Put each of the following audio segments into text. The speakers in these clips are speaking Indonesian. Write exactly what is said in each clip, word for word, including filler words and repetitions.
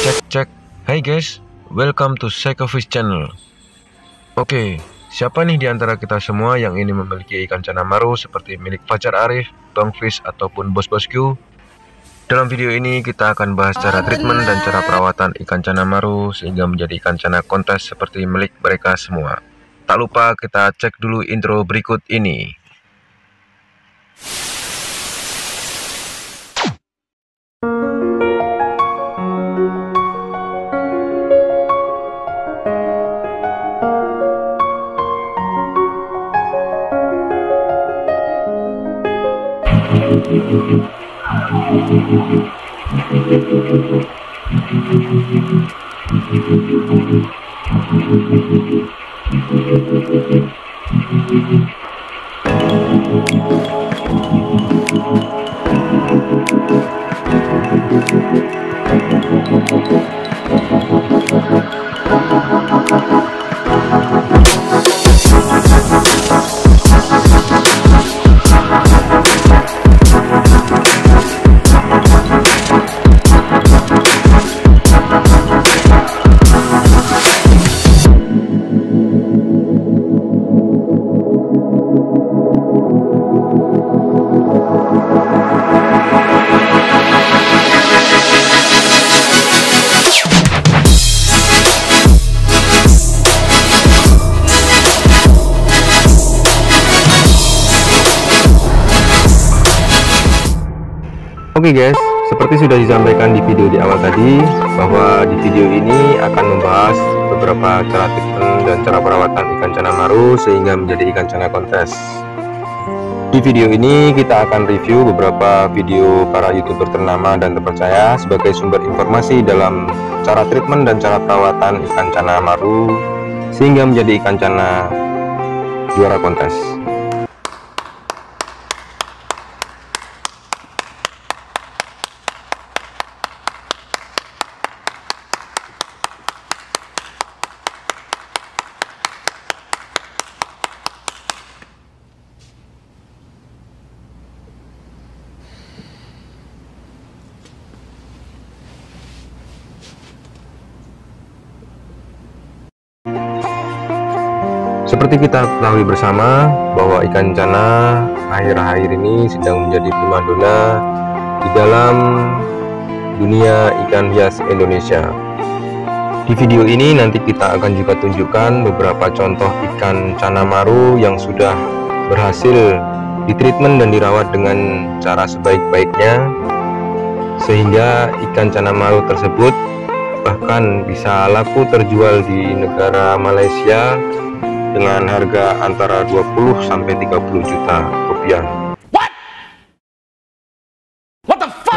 Cek cek. Hai guys, welcome to Psychofish channel. Oke, siapa nih di antara kita semua yang ingin memiliki ikan cana maru seperti milik Fajar Arif, Bang Fish ataupun Bos Bosku? Dalam video ini kita akan bahas cara treatment dan cara perawatan ikan cana maru sehingga menjadi ikan cana kontes seperti milik mereka semua. Tak lupa kita cek dulu intro berikut ini. Oke guys, seperti sudah disampaikan di video di awal tadi, bahwa di video ini akan membahas beberapa cara treatment dan cara perawatan ikan cana maru sehingga menjadi ikan cana kontes. Di video ini kita akan review beberapa video para youtuber ternama dan terpercaya sebagai sumber informasi dalam cara treatment dan cara perawatan ikan cana maru sehingga menjadi ikan cana juara kontes. Seperti kita ketahui bersama bahwa ikan cana akhir-akhir ini sedang menjadi primadona di dalam dunia ikan hias Indonesia. Di video ini nanti kita akan juga tunjukkan beberapa contoh ikan cana maru yang sudah berhasil ditreatment dan dirawat dengan cara sebaik-baiknya sehingga ikan cana maru tersebut bahkan bisa laku terjual di negara Malaysia dengan harga antara dua puluh sampai tiga puluh juta rupiah. What? What the fuck?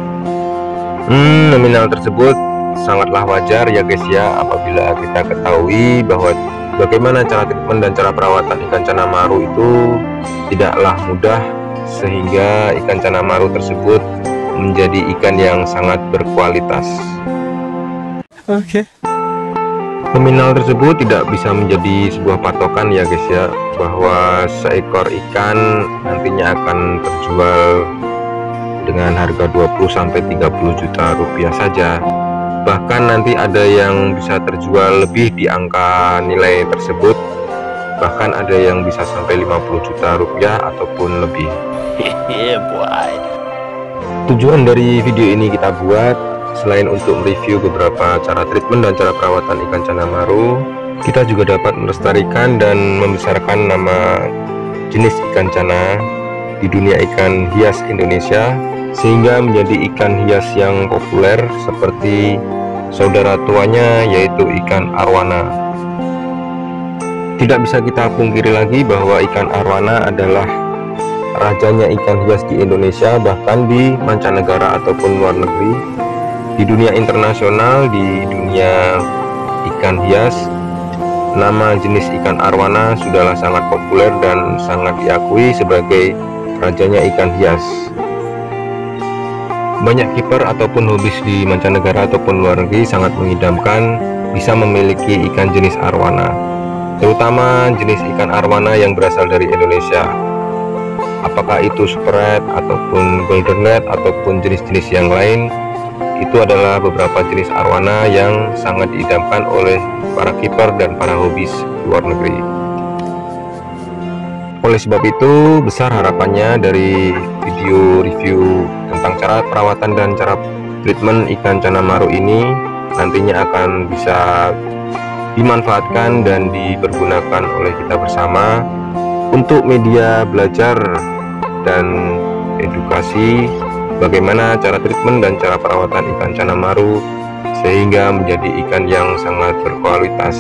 Hmm, nominal tersebut sangatlah wajar ya guys ya, apabila kita ketahui bahwa bagaimana cara treatment dan cara perawatan ikan cana maru itu tidaklah mudah sehingga ikan cana maru tersebut menjadi ikan yang sangat berkualitas. Oke. Okay. Nominal tersebut tidak bisa menjadi sebuah patokan ya guys ya, bahwa seekor ikan nantinya akan terjual dengan harga dua puluh sampai tiga puluh juta rupiah saja. Bahkan nanti ada yang bisa terjual lebih di angka nilai tersebut, bahkan ada yang bisa sampai lima puluh juta rupiah ataupun lebih. Yeah, boy. Tujuan dari video ini kita buat selain untuk mereview beberapa cara treatment dan cara perawatan ikan cana maru, kita juga dapat melestarikan dan membesarkan nama jenis ikan cana di dunia ikan hias Indonesia sehingga menjadi ikan hias yang populer seperti saudara tuanya yaitu ikan arwana. Tidak bisa kita pungkiri lagi bahwa ikan arwana adalah rajanya ikan hias di Indonesia, bahkan di mancanegara ataupun luar negeri. Di dunia internasional, di dunia ikan hias, nama jenis ikan arwana sudahlah sangat populer dan sangat diakui sebagai rajanya ikan hias. Banyak kiper ataupun hobis di mancanegara ataupun luar negeri sangat mengidamkan bisa memiliki ikan jenis arwana, terutama jenis ikan arwana yang berasal dari Indonesia. apakah itu spread ataupun golden red ataupun jenis-jenis yang lain, itu adalah beberapa jenis arwana yang sangat diidamkan oleh para kiper dan para hobis luar negeri. Oleh sebab itu, besar harapannya dari video review tentang cara perawatan dan cara treatment ikan cana maru ini nantinya akan bisa dimanfaatkan dan dipergunakan oleh kita bersama untuk media belajar dan edukasi bagaimana cara treatment dan cara perawatan ikan cana maru sehingga menjadi ikan yang sangat berkualitas.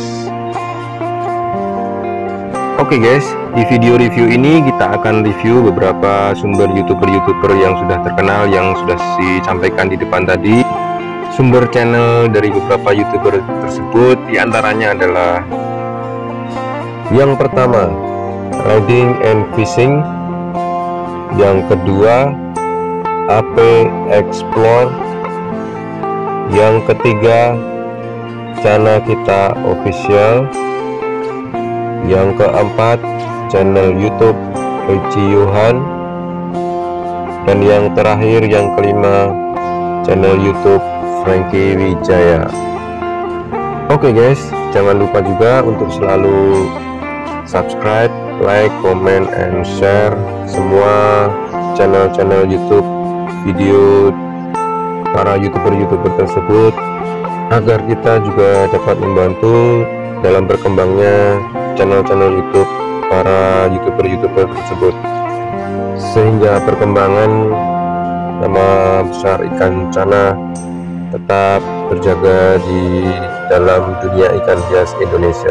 Oke guys, di video review ini kita akan review beberapa sumber youtuber-youtuber yang sudah terkenal yang sudah disampaikan di depan tadi. Sumber channel dari beberapa youtuber tersebut diantaranya adalah yang pertama, Riding and Fishing, yang kedua A P Explore, yang ketiga Cana Kita Official, yang keempat channel YouTube Eci Yohan, dan yang terakhir yang kelima channel YouTube Frankie Wijaya. Oke guys, jangan lupa juga untuk selalu subscribe, like, comment, and share semua channel-channel YouTube video para youtuber-youtuber tersebut agar kita juga dapat membantu dalam berkembangnya channel-channel YouTube para youtuber-youtuber tersebut, sehingga perkembangan nama besar ikan cana tetap terjaga di dalam dunia ikan hias Indonesia.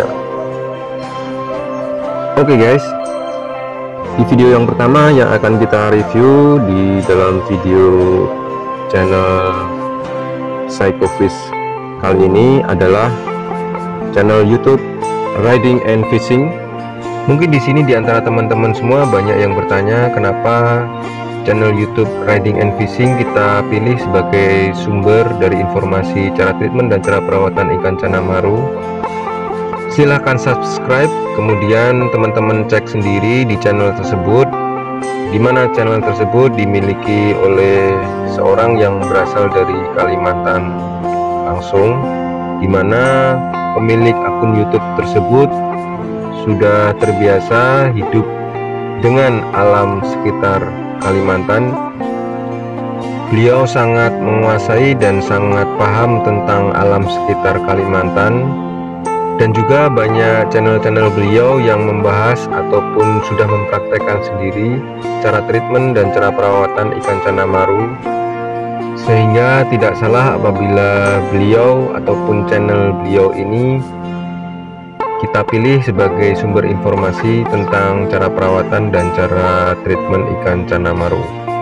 Oke guys, di video yang pertama yang akan kita review di dalam video channel Psychofish kali ini adalah channel YouTube Riding and Fishing. Mungkin di sini di antara teman-teman semua banyak yang bertanya kenapa channel YouTube Riding and Fishing kita pilih sebagai sumber dari informasi cara treatment dan cara perawatan ikan cana maru. Silahkan subscribe, kemudian teman-teman cek sendiri di channel tersebut, di mana channel tersebut dimiliki oleh seorang yang berasal dari Kalimantan langsung, di mana pemilik akun YouTube tersebut sudah terbiasa hidup dengan alam sekitar Kalimantan. Beliau sangat menguasai dan sangat paham tentang alam sekitar Kalimantan, dan juga banyak channel-channel beliau yang membahas ataupun sudah mempraktekkan sendiri cara treatment dan cara perawatan ikan cana maru, sehingga tidak salah apabila beliau ataupun channel beliau ini kita pilih sebagai sumber informasi tentang cara perawatan dan cara treatment ikan cana maru.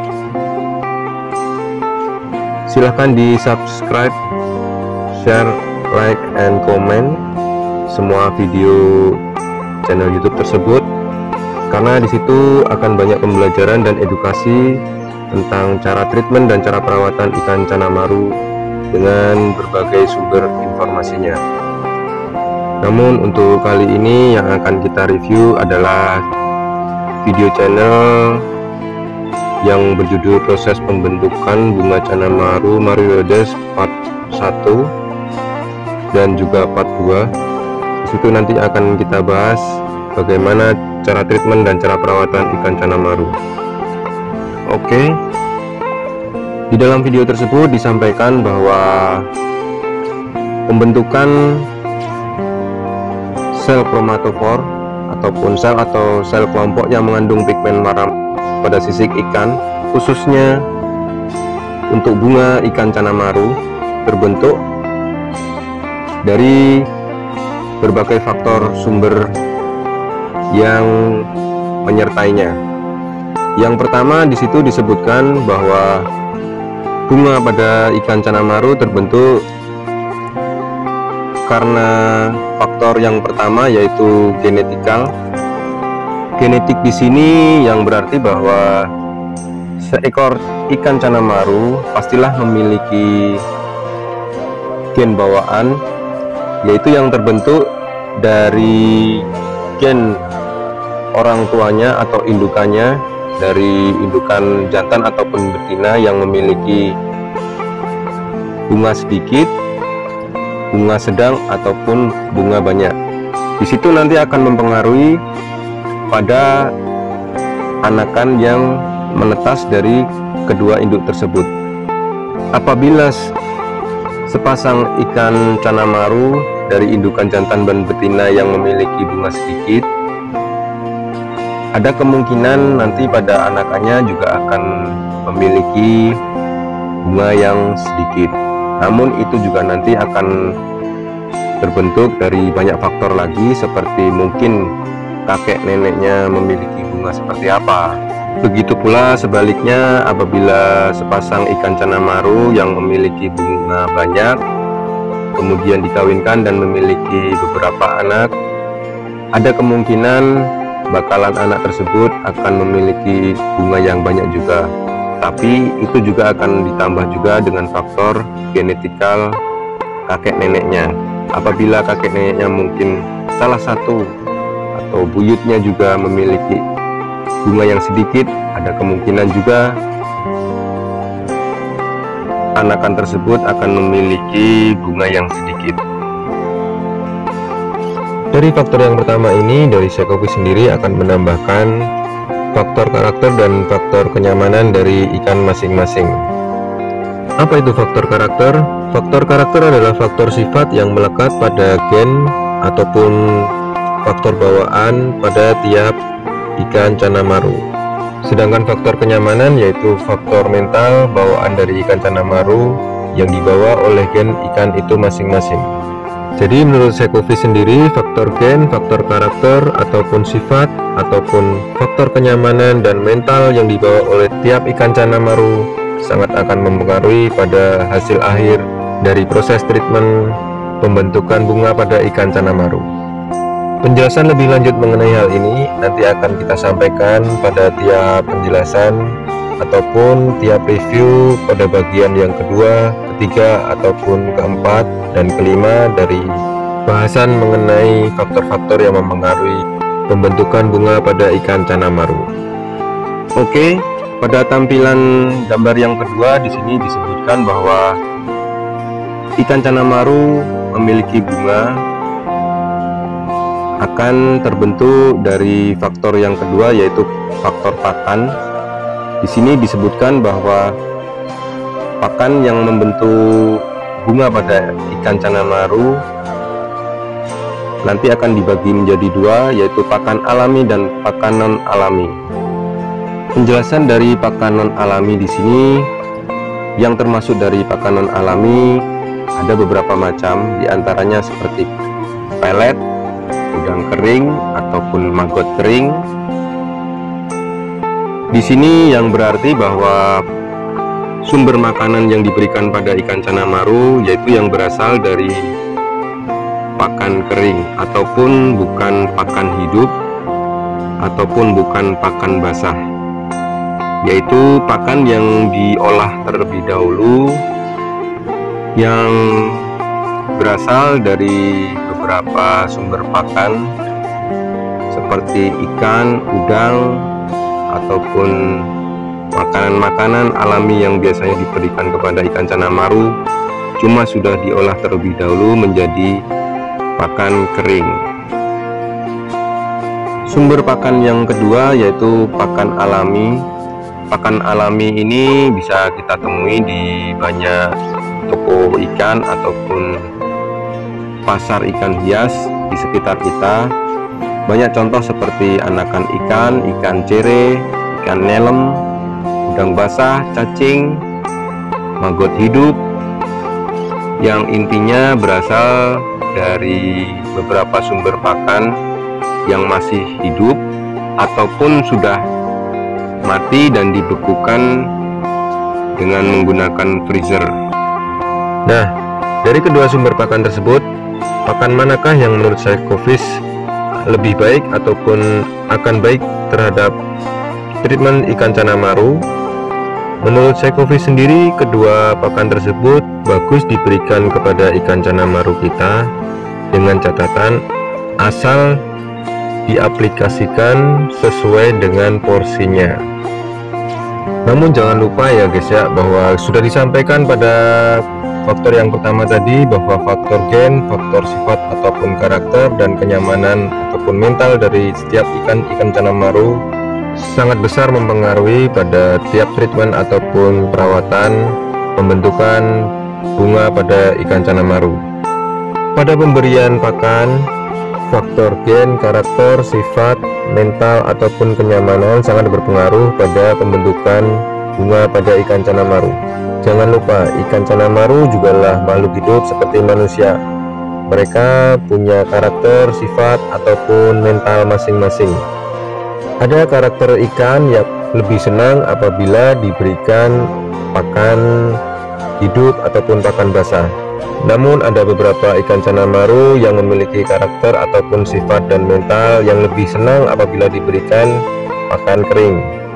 Silahkan di subscribe, share, like, and comment semua video channel YouTube tersebut, karena disitu akan banyak pembelajaran dan edukasi tentang cara treatment dan cara perawatan ikan cana maru dengan berbagai sumber informasinya. Namun untuk kali ini yang akan kita review adalah video channel yang berjudul proses pembentukan bunga cana maru Marioides part satu dan juga part dua. Di situ nanti akan kita bahas bagaimana cara treatment dan cara perawatan ikan cana maru. Oke, di dalam video tersebut disampaikan bahwa pembentukan sel kromatofor ataupun sel atau sel kelompok yang mengandung pigmen warna pada sisik ikan, khususnya untuk bunga ikan cana maru, terbentuk dari berbagai faktor sumber yang menyertainya. Yang pertama di situ disebutkan bahwa bunga pada ikan cana maru terbentuk karena faktor yang pertama yaitu genetikal. Genetik di sini yang berarti bahwa seekor ikan cana maru pastilah memiliki gen bawaan, yaitu yang terbentuk dari gen orang tuanya atau indukannya, dari indukan jantan ataupun betina yang memiliki bunga sedikit, bunga sedang, ataupun bunga banyak. Di situ nanti akan mempengaruhi pada anakan yang menetas dari kedua induk tersebut. Apabila sepasang ikan canamaru dari indukan jantan dan betina yang memiliki bunga sedikit, ada kemungkinan nanti pada anakannya juga akan memiliki bunga yang sedikit. Namun itu juga nanti akan terbentuk dari banyak faktor lagi, seperti mungkin kakek neneknya memiliki bunga seperti apa. Begitu pula sebaliknya, apabila sepasang ikan canamaru yang memiliki bunga banyak kemudian dikawinkan dan memiliki beberapa anak, ada kemungkinan bakalan anak tersebut akan memiliki bunga yang banyak juga. Tapi itu juga akan ditambah juga dengan faktor genetikal kakek neneknya. Apabila kakek neneknya mungkin salah satu atau buyutnya juga memiliki bunga yang sedikit, ada kemungkinan juga anakan tersebut akan memiliki bunga yang sedikit. Dari faktor yang pertama ini, dari Sekofish sendiri akan menambahkan faktor karakter dan faktor kenyamanan dari ikan masing-masing. Apa itu faktor karakter? Faktor karakter adalah faktor sifat yang melekat pada gen ataupun faktor bawaan pada tiap ikan canamaru. Sedangkan faktor kenyamanan yaitu faktor mental bawaan dari ikan canamaru yang dibawa oleh gen ikan itu masing-masing. Jadi menurut Sekofish sendiri, faktor gen, faktor karakter, ataupun sifat, ataupun faktor kenyamanan dan mental yang dibawa oleh tiap ikan canamaru sangat akan mempengaruhi pada hasil akhir dari proses treatment pembentukan bunga pada ikan canamaru. Penjelasan lebih lanjut mengenai hal ini nanti akan kita sampaikan pada tiap penjelasan ataupun tiap review pada bagian yang kedua, ketiga, ataupun keempat dan kelima dari bahasan mengenai faktor-faktor yang mempengaruhi pembentukan bunga pada ikan canamaru. Oke, pada tampilan gambar yang kedua di sini disebutkan bahwa ikan canamaru memiliki bunga akan terbentuk dari faktor yang kedua, yaitu faktor pakan. Di sini disebutkan bahwa pakan yang membentuk bunga pada ikan canamaru nanti akan dibagi menjadi dua, yaitu pakan alami dan pakan non alami. Penjelasan dari pakan non alami di sini, yang termasuk dari pakan non alami ada beberapa macam, diantaranya seperti pelet, udang kering ataupun maggot kering. Di sini yang berarti bahwa sumber makanan yang diberikan pada ikan canamaru yaitu yang berasal dari pakan kering, ataupun bukan pakan hidup, ataupun bukan pakan basah, yaitu pakan yang diolah terlebih dahulu, yang berasal dari beberapa sumber pakan seperti ikan, udang, ataupun makanan-makanan alami yang biasanya diberikan kepada ikan canamaru, cuma sudah diolah terlebih dahulu menjadi pakan kering. Sumber pakan yang kedua yaitu pakan alami. Pakan alami ini bisa kita temui di banyak toko ikan ataupun pasar ikan hias di sekitar kita. Banyak contoh seperti anakan ikan, ikan cere, ikan nelem, udang basah, cacing, maggot hidup, yang intinya berasal dari beberapa sumber pakan yang masih hidup ataupun sudah mati dan dibekukan dengan menggunakan freezer. Nah, dari kedua sumber pakan tersebut, pakan manakah yang menurut Sekofish lebih baik ataupun akan baik terhadap treatment ikan canamaru? Menurut Sekofish sendiri, kedua pakan tersebut bagus diberikan kepada ikan canamaru kita dengan catatan asal diaplikasikan sesuai dengan porsinya. Namun jangan lupa ya guys ya, bahwa sudah disampaikan pada Faktor yang pertama tadi bahwa faktor gen, faktor sifat ataupun karakter dan kenyamanan ataupun mental dari setiap ikan-ikan Canamaru sangat besar mempengaruhi pada tiap treatment ataupun perawatan pembentukan bunga pada ikan Canamaru. Pada pemberian pakan, faktor gen, karakter, sifat, mental ataupun kenyamanan sangat berpengaruh pada pembentukan bunga pada ikan Canamaru. Jangan lupa, ikan Canamaru jugalah makhluk hidup seperti manusia. Mereka punya karakter, sifat ataupun mental masing-masing. Ada karakter ikan yang lebih senang apabila diberikan pakan hidup ataupun pakan basah. Namun ada beberapa ikan Canamaru yang memiliki karakter ataupun sifat dan mental yang lebih senang apabila diberikan pakan kering.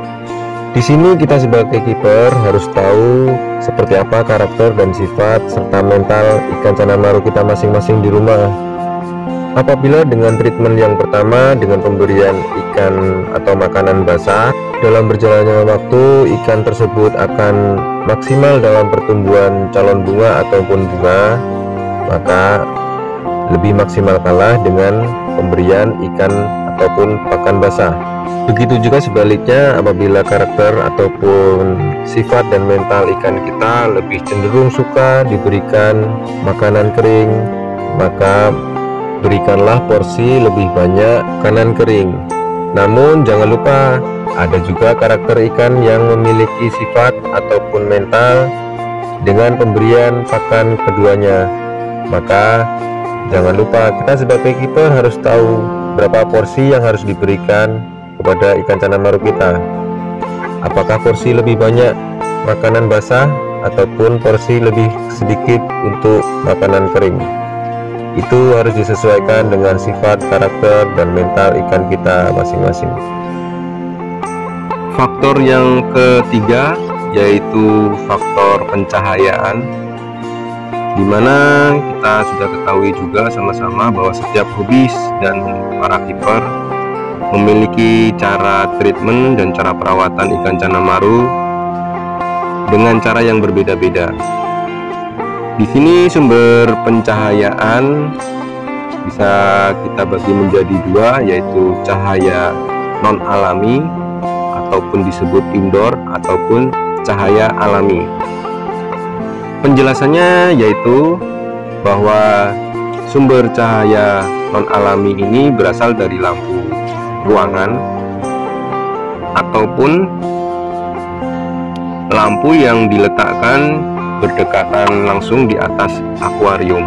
Di sini kita sebagai kiper harus tahu seperti apa karakter dan sifat serta mental ikan Canamaru kita masing-masing di rumah. Apabila dengan treatment yang pertama dengan pemberian ikan atau makanan basah, dalam berjalannya waktu ikan tersebut akan maksimal dalam pertumbuhan calon bunga ataupun bunga, maka lebih maksimal kalah dengan pemberian ikan ataupun pakan basah. Begitu juga sebaliknya, apabila karakter ataupun sifat dan mental ikan kita lebih cenderung suka diberikan makanan kering, maka berikanlah porsi lebih banyak makanan kering. Namun jangan lupa, ada juga karakter ikan yang memiliki sifat ataupun mental dengan pemberian pakan keduanya. Maka jangan lupa, kita sebagai kiper harus tahu berapa porsi yang harus diberikan kepada ikan Canamaru kita. Apakah porsi lebih banyak makanan basah ataupun porsi lebih sedikit untuk makanan kering? Itu harus disesuaikan dengan sifat, karakter, dan mental ikan kita masing-masing. Faktor yang ketiga yaitu faktor pencahayaan, dimana kita sudah ketahui juga sama-sama bahwa setiap hobis dan para kiper memiliki cara treatment dan cara perawatan ikan Canamaru dengan cara yang berbeda-beda. Di sini sumber pencahayaan bisa kita bagi menjadi dua, yaitu cahaya non alami ataupun disebut indoor ataupun cahaya alami. Penjelasannya yaitu bahwa sumber cahaya non alami ini berasal dari lampu ruangan ataupun lampu yang diletakkan berdekatan langsung di atas akuarium.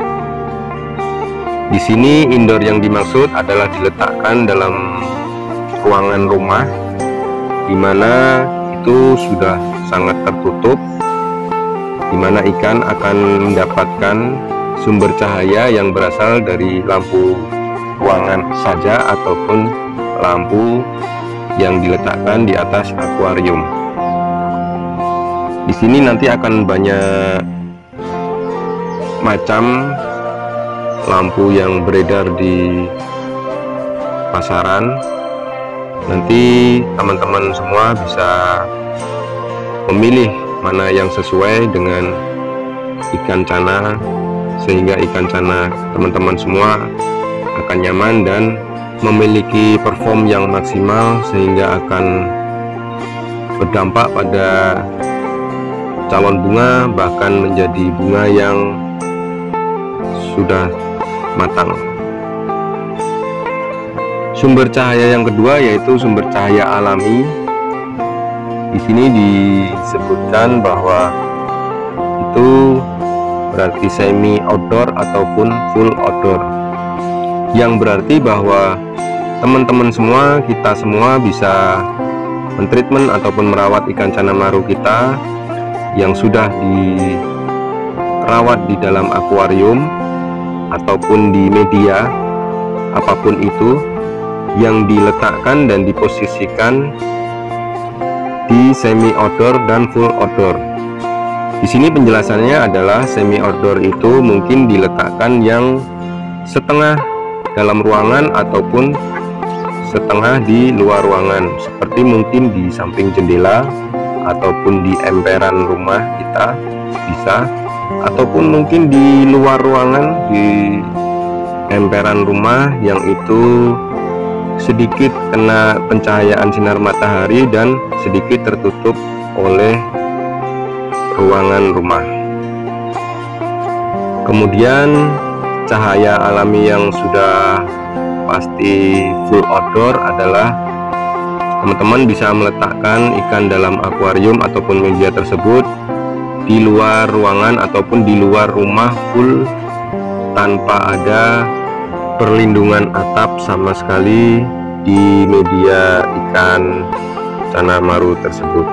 Di sini indoor yang dimaksud adalah diletakkan dalam ruangan rumah, di mana itu sudah sangat tertutup, di mana ikan akan mendapatkan sumber cahaya yang berasal dari lampu ruangan saja ataupun lampu yang diletakkan di atas akuarium. Di sini nanti akan banyak macam lampu yang beredar di pasaran. Nanti teman-teman semua bisa memilih mana yang sesuai dengan ikan cana, sehingga ikan cana teman-teman semua akan nyaman dan memiliki perform yang maksimal, sehingga akan berdampak pada calon bunga, bahkan menjadi bunga yang sudah matang. Sumber cahaya yang kedua yaitu sumber cahaya alami. Di sini disebutkan bahwa itu berarti semi outdoor ataupun full outdoor, yang berarti bahwa teman-teman semua, kita semua bisa mentreatment ataupun merawat ikan Canamaru kita yang sudah dirawat di dalam akuarium ataupun di media apapun itu, yang diletakkan dan diposisikan di semi outdoor dan full outdoor. Di sini penjelasannya adalah semi outdoor itu mungkin diletakkan yang setengah dalam ruangan ataupun setengah di luar ruangan, seperti mungkin di samping jendela ataupun di emperan rumah kita bisa, ataupun mungkin di luar ruangan, di emperan rumah yang itu sedikit kena pencahayaan sinar matahari dan sedikit tertutup oleh ruangan rumah. Kemudian cahaya alami yang sudah pasti full outdoor adalah teman-teman bisa meletakkan ikan dalam akuarium ataupun media tersebut di luar ruangan ataupun di luar rumah full tanpa ada perlindungan atap sama sekali di media ikan Canamaru tersebut.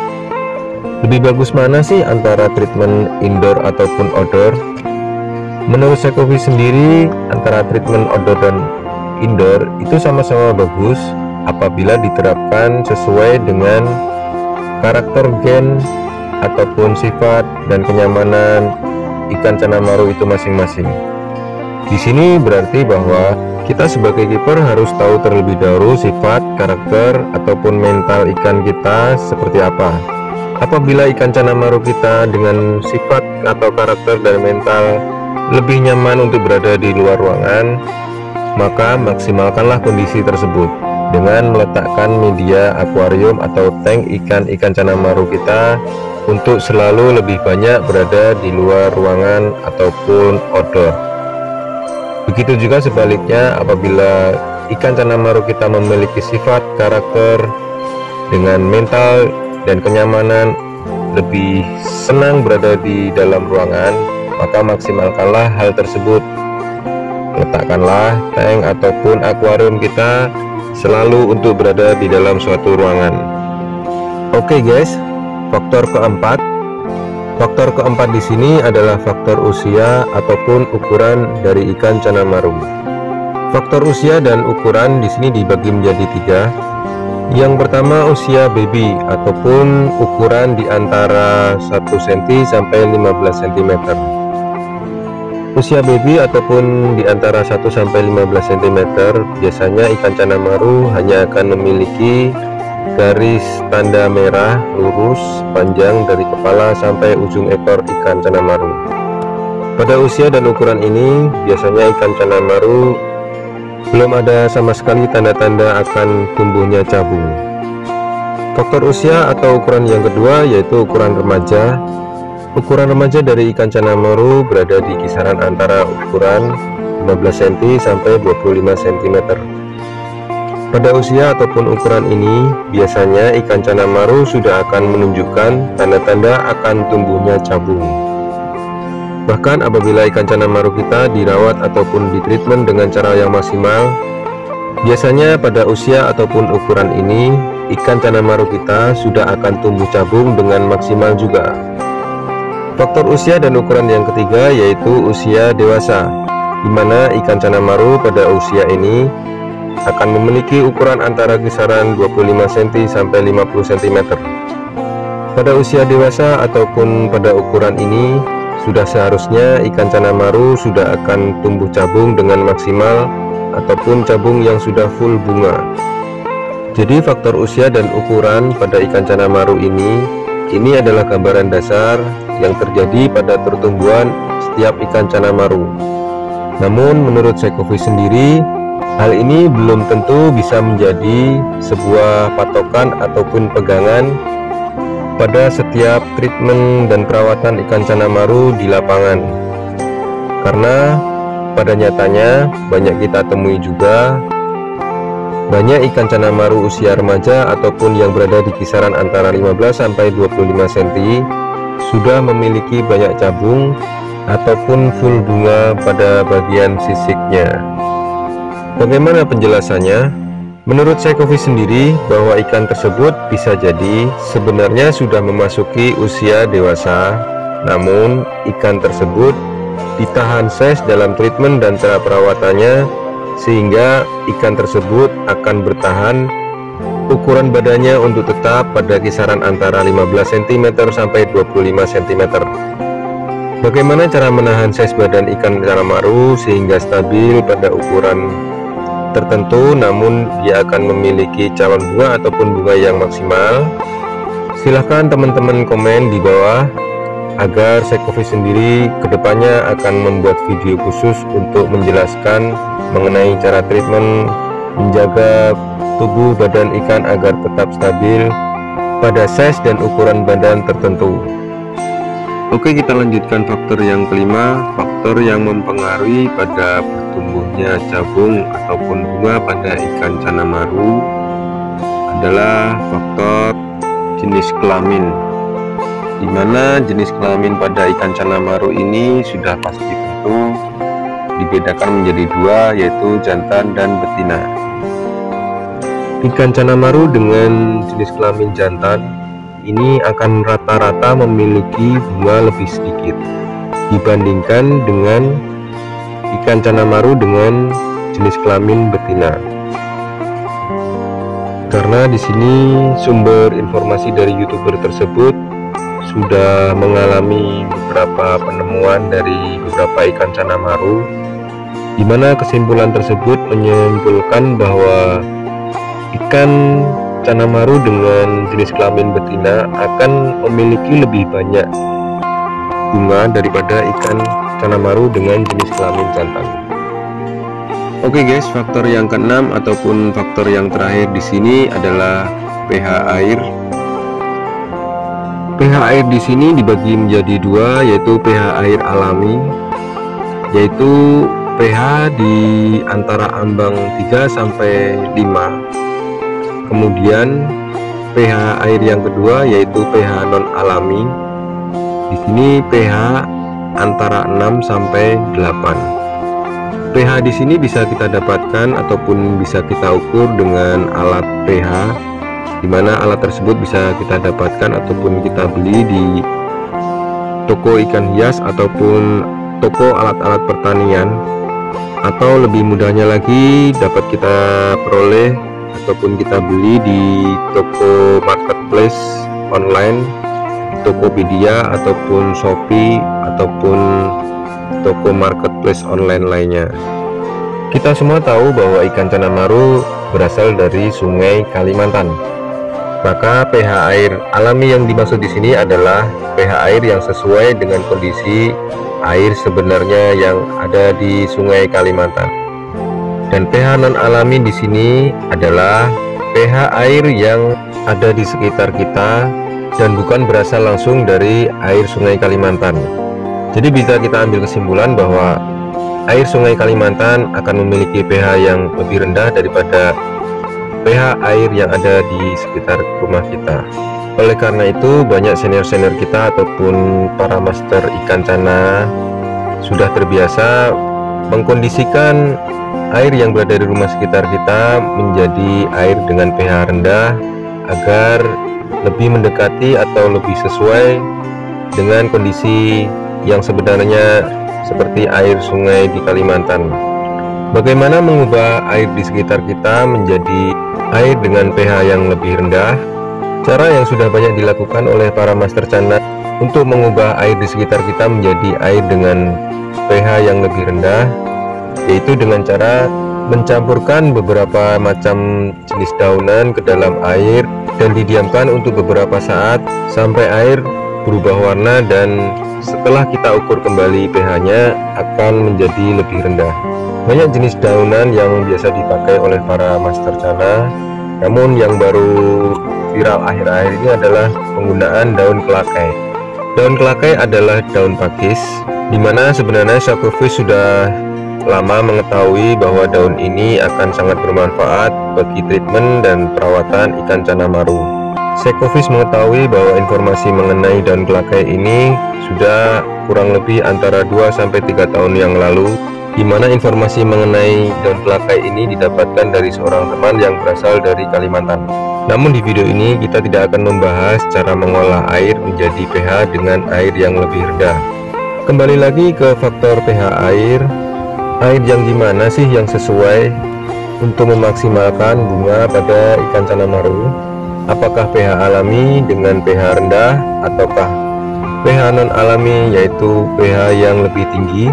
Lebih bagus mana sih antara treatment indoor ataupun outdoor? Menurut Sekofish sendiri, antara treatment outdoor dan indoor itu sama-sama bagus apabila diterapkan sesuai dengan karakter gen ataupun sifat dan kenyamanan ikan Canamaru itu masing-masing. Di sini berarti bahwa kita sebagai kiper harus tahu terlebih dahulu sifat, karakter ataupun mental ikan kita seperti apa. Apabila ikan Canamaru kita dengan sifat atau karakter dan mental lebih nyaman untuk berada di luar ruangan, maka maksimalkanlah kondisi tersebut dengan meletakkan media akuarium atau tank ikan-ikan Canamaru kita untuk selalu lebih banyak berada di luar ruangan ataupun outdoor. Begitu juga sebaliknya, apabila ikan Canamaru kita memiliki sifat, karakter dengan mental dan kenyamanan lebih senang berada di dalam ruangan, maka maksimalkanlah hal tersebut. Letakkanlah tank ataupun akuarium kita selalu untuk berada di dalam suatu ruangan. Oke guys, faktor keempat. Faktor keempat di sini adalah faktor usia ataupun ukuran dari ikan Canamaru. Faktor usia dan ukuran di sini dibagi menjadi tiga. Yang pertama, usia baby ataupun ukuran di antara satu sentimeter sampai lima belas sentimeter. Usia baby ataupun di antara satu sampai lima belas sentimeter, biasanya ikan Canamaru hanya akan memiliki garis tanda merah lurus panjang dari kepala sampai ujung ekor ikan Canamaru. Pada usia dan ukuran ini, biasanya ikan Canamaru belum ada sama sekali tanda-tanda akan tumbuhnya cabung. Faktor usia atau ukuran yang kedua yaitu ukuran remaja. Ukuran remaja dari ikan Canamaru berada di kisaran antara ukuran lima belas sentimeter sampai dua puluh lima sentimeter. Pada usia ataupun ukuran ini, biasanya ikan Canamaru sudah akan menunjukkan tanda-tanda akan tumbuhnya cabung. Bahkan apabila ikan Canamaru kita dirawat ataupun ditreatment dengan cara yang maksimal, biasanya pada usia ataupun ukuran ini, ikan Canamaru kita sudah akan tumbuh cabung dengan maksimal juga. Faktor usia dan ukuran yang ketiga yaitu usia dewasa, di mana ikan Canamaru pada usia ini akan memiliki ukuran antara kisaran dua puluh lima sentimeter sampai lima puluh sentimeter. Pada usia dewasa ataupun pada ukuran ini, sudah seharusnya ikan Canamaru sudah akan tumbuh cabung dengan maksimal ataupun cabung yang sudah full bunga. Jadi faktor usia dan ukuran pada ikan Canamaru ini, ini adalah gambaran dasar yang terjadi pada pertumbuhan setiap ikan Canamaru. Namun menurut Sekofish sendiri, hal ini belum tentu bisa menjadi sebuah patokan ataupun pegangan pada setiap treatment dan perawatan ikan Canamaru di lapangan, karena pada nyatanya banyak kita temui juga banyak ikan Canamaru usia remaja ataupun yang berada di kisaran antara lima belas sampai dua puluh lima sentimeter sudah memiliki banyak cabung ataupun full bunga pada bagian sisiknya. Bagaimana penjelasannya? Menurut Sekofish sendiri, bahwa ikan tersebut bisa jadi sebenarnya sudah memasuki usia dewasa, namun ikan tersebut ditahan size dalam treatment dan cara perawatannya, sehingga ikan tersebut akan bertahan ukuran badannya untuk tetap pada kisaran antara lima belas sentimeter sampai dua puluh lima sentimeter. Bagaimana cara menahan size badan ikan Canamaru sehingga stabil pada ukuran tertentu namun dia akan memiliki calon bunga ataupun bunga yang maksimal? Silahkan teman-teman komen di bawah. agar Sekovis sendiri kedepannya akan membuat video khusus untuk menjelaskan mengenai cara treatment menjaga tubuh badan ikan agar tetap stabil pada size dan ukuran badan tertentu. Oke, kita lanjutkan faktor yang kelima. Faktor yang mempengaruhi pada bertumbuhnya cabung ataupun bunga pada ikan cana maru adalah faktor jenis kelamin, di mana jenis kelamin pada ikan cana maru ini sudah pasti tentu dibedakan menjadi dua, yaitu jantan dan betina. Ikan cana maru dengan jenis kelamin jantan ini akan rata-rata memiliki bunga lebih sedikit dibandingkan dengan ikan cana maru dengan jenis kelamin betina. Karena di sini sumber informasi dari YouTuber tersebut sudah mengalami beberapa penemuan dari beberapa ikan cana maru, di mana kesimpulan tersebut menyimpulkan bahwa ikan cana maru dengan jenis kelamin betina akan memiliki lebih banyak bunga daripada ikan cana maru dengan jenis kelamin jantan. Oke guys, faktor yang keenam ataupun faktor yang terakhir di sini adalah pH air. pH air di sini dibagi menjadi dua, yaitu pH air alami, yaitu pH di antara ambang tiga sampai lima. Kemudian pH air yang kedua yaitu pH non alami. Di sini pH antara enam sampai delapan. pH di sini bisa kita dapatkan ataupun bisa kita ukur dengan alat pH, di mana alat tersebut bisa kita dapatkan ataupun kita beli di toko ikan hias ataupun toko alat-alat pertanian, atau lebih mudahnya lagi dapat kita peroleh ataupun kita beli di toko marketplace online, Tokopedia ataupun Shopee ataupun toko marketplace online lainnya. Kita semua tahu bahwa ikan cana maru berasal dari Sungai Kalimantan. Maka pH air alami yang dimaksud di sini adalah pH air yang sesuai dengan kondisi air sebenarnya yang ada di Sungai Kalimantan. Dan pH non alami di sini adalah pH air yang ada di sekitar kita dan bukan berasal langsung dari air Sungai Kalimantan. Jadi bisa kita ambil kesimpulan bahwa air Sungai Kalimantan akan memiliki pH yang lebih rendah daripada pH air yang ada di sekitar rumah kita. Oleh karena itu, banyak senior-senior kita ataupun para master ikan cana sudah terbiasa mengkondisikan air yang berada di rumah sekitar kita menjadi air dengan pH rendah agar lebih mendekati atau lebih sesuai dengan kondisi yang sebenarnya seperti air sungai di Kalimantan. Bagaimana mengubah air di sekitar kita menjadi air dengan pH yang lebih rendah? Cara yang sudah banyak dilakukan oleh para master cana untuk mengubah air di sekitar kita menjadi air dengan pH yang lebih rendah, yaitu dengan cara mencampurkan beberapa macam jenis daunan ke dalam air dan didiamkan untuk beberapa saat sampai air berubah warna, dan setelah kita ukur kembali pH-nya akan menjadi lebih rendah. Banyak jenis daunan yang biasa dipakai oleh para master cana, namun yang baru viral akhir-akhir ini adalah penggunaan daun kelakai. Daun kelakai adalah daun pakis, dimana sebenarnya Sekovis sudah lama mengetahui bahwa daun ini akan sangat bermanfaat bagi treatment dan perawatan ikan cana maru. Sekovis mengetahui bahwa informasi mengenai daun kelakai ini sudah kurang lebih antara dua sampai tiga tahun yang lalu, di mana informasi mengenai daun kelakai ini didapatkan dari seorang teman yang berasal dari Kalimantan. Namun di video ini kita tidak akan membahas cara mengolah air menjadi pH dengan air yang lebih rendah. Kembali lagi ke faktor pH air. Air yang gimana sih yang sesuai untuk memaksimalkan bunga pada ikan cana maru? Apakah pH alami dengan pH rendah ataukah pH non alami yaitu pH yang lebih tinggi?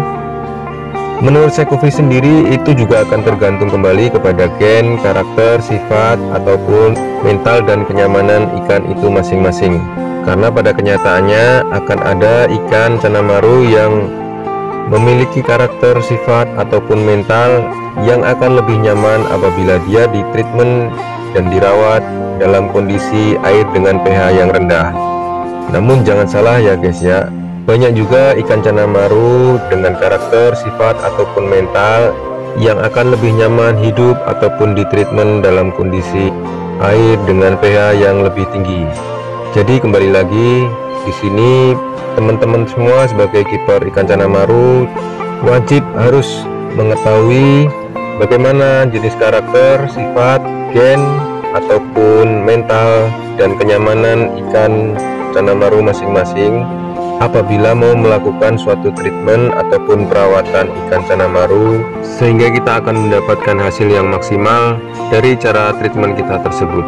Menurut Sekovis sendiri itu juga akan tergantung kembali kepada gen, karakter, sifat ataupun mental dan kenyamanan ikan itu masing-masing. karena pada kenyataannya akan ada ikan Canamaru yang memiliki karakter, sifat, ataupun mental yang akan lebih nyaman apabila dia ditreatment dan dirawat dalam kondisi air dengan pH yang rendah. Namun jangan salah ya guys ya, banyak juga ikan Canamaru dengan karakter, sifat, ataupun mental yang akan lebih nyaman hidup ataupun ditreatment dalam kondisi air dengan pH yang lebih tinggi. Jadi kembali lagi di sini teman-teman semua sebagai kiper ikan Canamaru wajib harus mengetahui bagaimana jenis karakter, sifat, gen, ataupun mental dan kenyamanan ikan Canamaru masing-masing apabila mau melakukan suatu treatment ataupun perawatan ikan Canamaru, sehingga kita akan mendapatkan hasil yang maksimal dari cara treatment kita tersebut.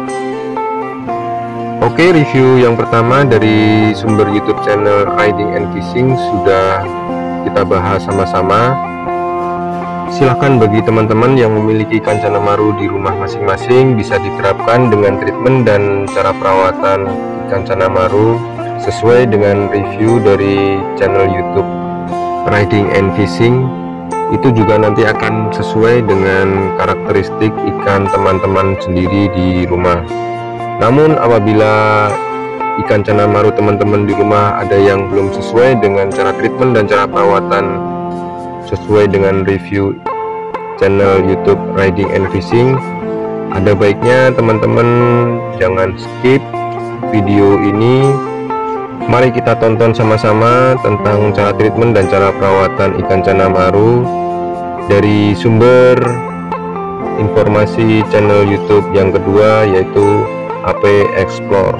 Oke, review yang pertama dari sumber YouTube channel Riding and Fishing sudah kita bahas sama-sama. Silahkan bagi teman-teman yang memiliki ikan Canamaru di rumah masing-masing bisa diterapkan dengan treatment dan cara perawatan ikan Canamaru sesuai dengan review dari channel YouTube Riding and Fishing. Itu juga nanti akan sesuai dengan karakteristik ikan teman-teman sendiri di rumah. Namun apabila ikan Canamaru teman-teman di rumah ada yang belum sesuai dengan cara treatment dan cara perawatan sesuai dengan review channel YouTube Riding and Fishing, ada baiknya teman-teman jangan skip video ini. Mari kita tonton sama-sama tentang cara treatment dan cara perawatan ikan Canamaru dari sumber informasi channel YouTube yang kedua, yaitu A P Explore.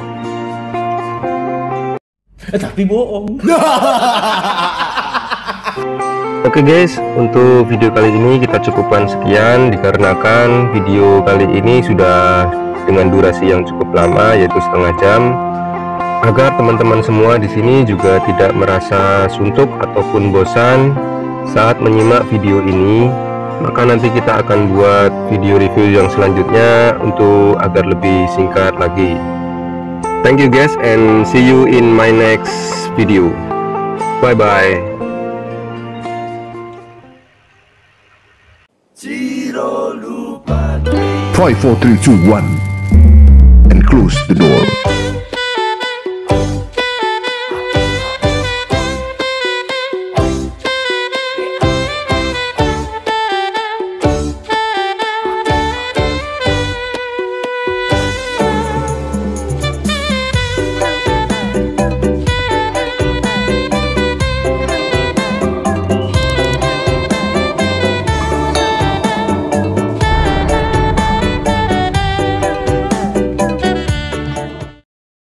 Eh, tapi bohong. Oke guys, untuk video kali ini kita cukupkan sekian dikarenakan video kali ini sudah dengan durasi yang cukup lama, yaitu setengah jam. Agar teman-teman semua di sini juga tidak merasa suntuk ataupun bosan saat menyimak video ini, maka nanti kita akan buat video review yang selanjutnya untuk agar lebih singkat lagi. Thank you guys and see you in my next video. Bye bye. Five, four, three, two, one, and close the door.